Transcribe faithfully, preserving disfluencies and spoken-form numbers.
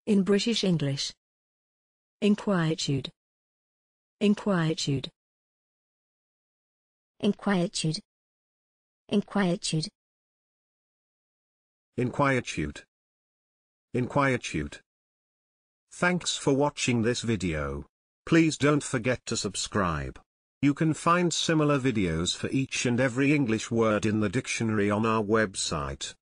In British English. Inquietude. Inquietude. Inquietude. Inquietude. Inquietude. Inquietude. Thanks for watching this video. Please don't forget to subscribe. You can find similar videos for each and every English word in the dictionary on our website.